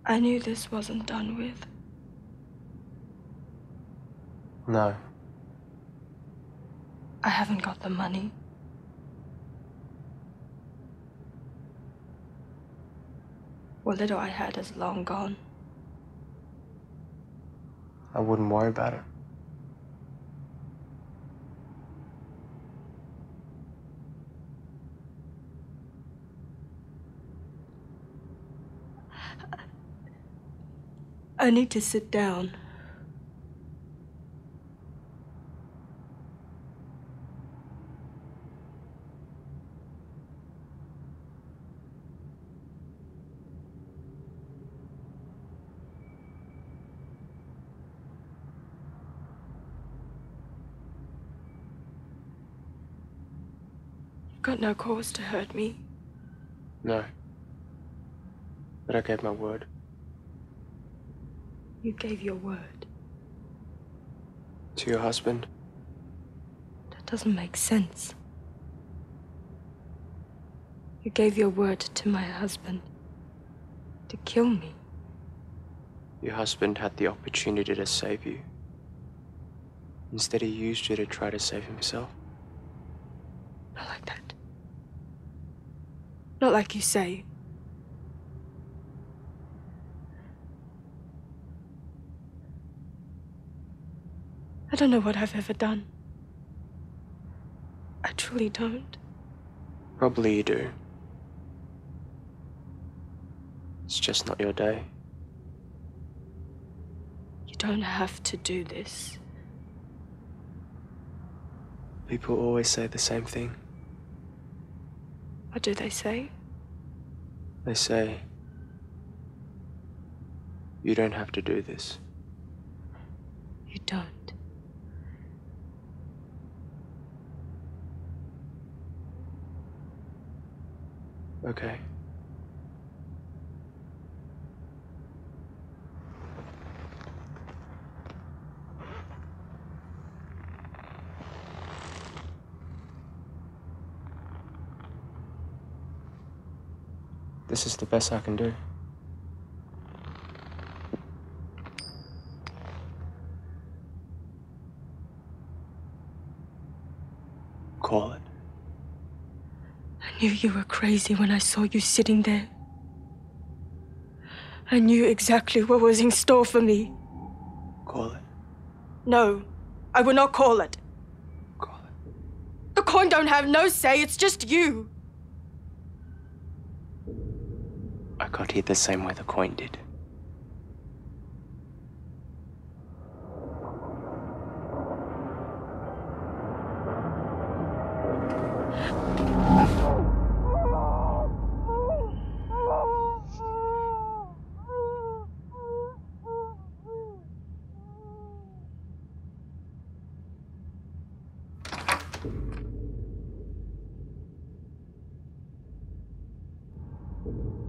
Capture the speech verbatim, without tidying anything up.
I knew this wasn't done with. No. I haven't got the money. What little I had is long gone. I wouldn't worry about it. I need to sit down. You've got no cause to hurt me. No. But I gave my word. You gave your word. To your husband? That doesn't make sense. You gave your word to my husband to kill me. Your husband had the opportunity to save you. Instead, he used you to try to save himself. Not like that. Not like you say. I don't know what I've ever done. I truly don't. Probably you do. It's just not your day. You don't have to do this. People always say the same thing. What do they say? They say, you don't have to do this. You don't. Okay. This is the best I can do. Call it. I knew you were crazy when I saw you sitting there. I knew exactly what was in store for me. Call it. No, I will not call it. Call it. The coin don't have no say, it's just you. I got here the same way the coin did. Thank you.